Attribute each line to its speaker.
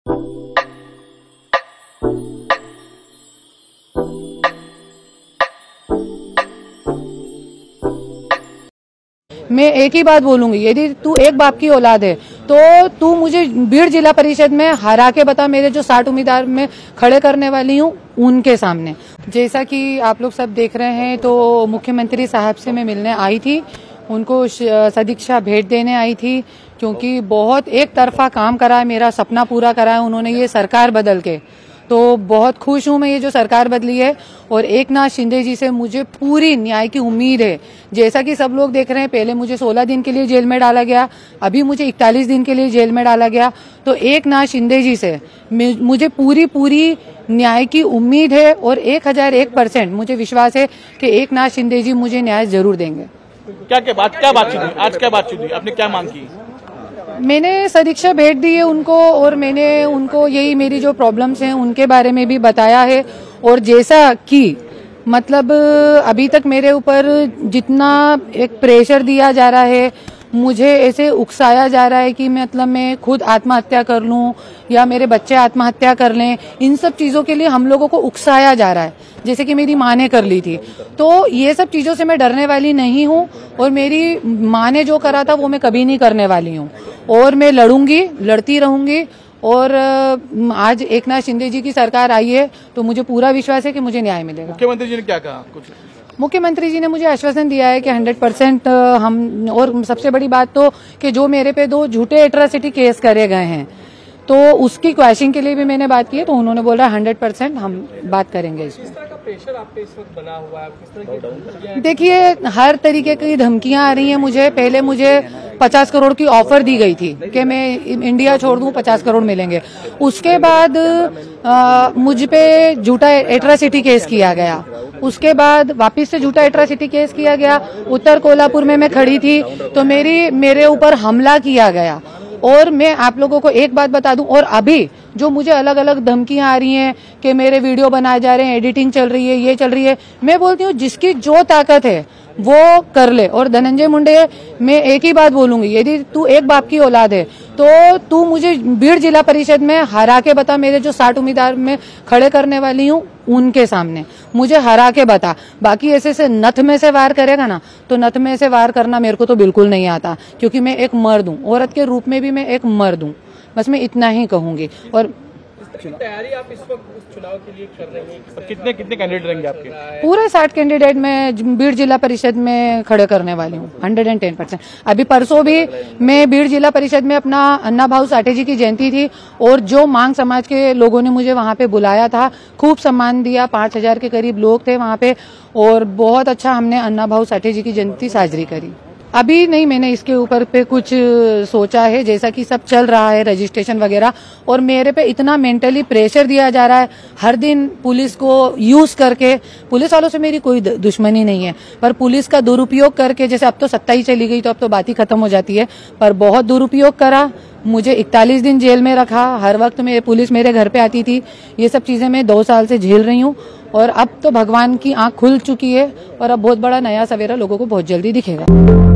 Speaker 1: मैं एक ही बात बोलूंगी, यदि तू एक बाप की औलाद है तो तू मुझे भीड़ जिला परिषद में हरा के बता, मेरे जो 60 उम्मीदवार में खड़े करने वाली हूँ उनके सामने। जैसा कि आप लोग सब देख रहे हैं तो मुख्यमंत्री साहब से मैं मिलने आई थी, उनको सदीक्षा भेंट देने आई थी, क्योंकि बहुत एक तरफा काम करा है, मेरा सपना पूरा करा है उन्होंने ये सरकार बदल के। तो बहुत खुश हूं मैं ये जो सरकार बदली है, और एकनाथ शिंदे जी से मुझे पूरी न्याय की उम्मीद है। जैसा कि सब लोग देख रहे हैं, पहले मुझे 16 दिन के लिए जेल में डाला गया, अभी मुझे 41 दिन के लिए जेल में डाला गया। तो एकनाथ शिंदे जी से मुझे पूरी न्याय की उम्मीद है, और 1001% मुझे विश्वास है कि एकनाथ शिंदे जी मुझे न्याय जरूर देंगे।
Speaker 2: क्या बातचीत हुई आज, क्या बातचीत हुई, आपने क्या मांग की?
Speaker 1: मैंने सदीक्षा भेंट दी है उनको, और मैंने उनको यही मेरी जो प्रॉब्लम्स हैं उनके बारे में भी बताया है। और जैसा कि मतलब अभी तक मेरे ऊपर जितना एक प्रेशर दिया जा रहा है, मुझे ऐसे उकसाया जा रहा है कि मतलब मैं खुद आत्महत्या कर लूं या मेरे बच्चे आत्महत्या कर लें, इन सब चीजों के लिए हम लोगों को उकसाया जा रहा है, जैसे कि मेरी माँ ने कर ली थी। तो ये सब चीजों से मैं डरने वाली नहीं हूँ, और मेरी माँ ने जो करा था वो मैं कभी नहीं करने वाली हूँ, और मैं लड़ूंगी, लड़ती रहूंगी। और आज एकनाथ शिंदे जी की सरकार आई है तो मुझे पूरा विश्वास है कि मुझे न्याय मिलेगा।
Speaker 2: मुख्यमंत्री जी ने क्या कहा? कुछ
Speaker 1: मुख्यमंत्री जी ने मुझे आश्वासन दिया है कि 100% हम, और सबसे बड़ी बात तो कि जो मेरे पे 2 झूठे एट्रोसिटी केस करे गए हैं, तो उसकी क्वैशिंग के लिए भी मैंने बात की है, तो उन्होंने बोला 100% हम बात करेंगे इसमें।
Speaker 2: किस तरह का प्रेशर आप पे इस वक्त बना हुआ है? किस तरह की धमकियां?
Speaker 1: देखिए, हर तरीके की धमकियां आ रही हैं मुझे। पहले मुझे 50 करोड़ की ऑफर दी गई थी कि मैं इंडिया छोड़ दूं, 50 करोड़ मिलेंगे। उसके बाद मुझ पे झूठा एट्रोसिटी केस किया गया, उसके बाद वापस से झूठा एट्रोसिटी केस किया गया। उत्तर कोल्हापुर में मैं खड़ी थी तो मेरे ऊपर हमला किया गया। और मैं आप लोगों को एक बात बता दूं, और अभी जो मुझे अलग अलग धमकियां आ रही हैं कि मेरे वीडियो बनाए जा रहे हैं, एडिटिंग चल रही है, ये चल रही है, मैं बोलती हूँ जिसकी जो ताकत है वो कर ले। और धनंजय मुंडे, मैं एक ही बात बोलूंगी, यदि तू एक बाप की औलाद है तो तू मुझे भीड़ जिला परिषद में हरा के बता, मेरे जो 60 उम्मीदवार में खड़े करने वाली हूँ उनके सामने मुझे हरा के बता। बाकी ऐसे से नथ में से वार करेगा ना, तो नथ में से वार करना मेरे को तो बिल्कुल नहीं आता, क्योंकि मैं एक मर्द हूँ, औरत के रूप में भी मैं एक मर्द हूँ। बस मैं इतना ही कहूंगी। और
Speaker 2: तैयारी आप इस वक्त उस चुनाव के लिए कर रहे हैं, कितने कैंडिडेट रहेंगे आपके?
Speaker 1: पूरे 60 कैंडिडेट में भीड़ जिला परिषद में खड़े करने वाली हूँ, 110%। अभी परसों भी मैं भीड़ जिला परिषद में अपना अन्ना भाऊ साठे जी की जयंती थी, और जो मांग समाज के लोगों ने मुझे वहां पे बुलाया था, खूब सम्मान दिया, 5000 के करीब लोग थे वहां पे, और बहुत अच्छा हमने अन्ना भाऊ साठे जी की जयंती साजरी करी। अभी नहीं, मैंने इसके ऊपर पे कुछ सोचा है, जैसा कि सब चल रहा है रजिस्ट्रेशन वगैरह, और मेरे पे इतना मेंटली प्रेशर दिया जा रहा है हर दिन पुलिस को यूज करके। पुलिस वालों से मेरी कोई दुश्मनी नहीं है, पर पुलिस का दुरुपयोग करके, जैसे अब तो सत्ता ही चली गई तो अब तो बात ही खत्म हो जाती है, पर बहुत दुरुपयोग करा। मुझे 41 दिन जेल में रखा, हर वक्त में पुलिस मेरे घर पे आती थी। ये सब चीजें मैं 2 साल से झेल रही हूँ, और अब तो भगवान की आंख खुल चुकी है, और अब बहुत बड़ा नया सवेरा लोगों को बहुत जल्दी दिखेगा।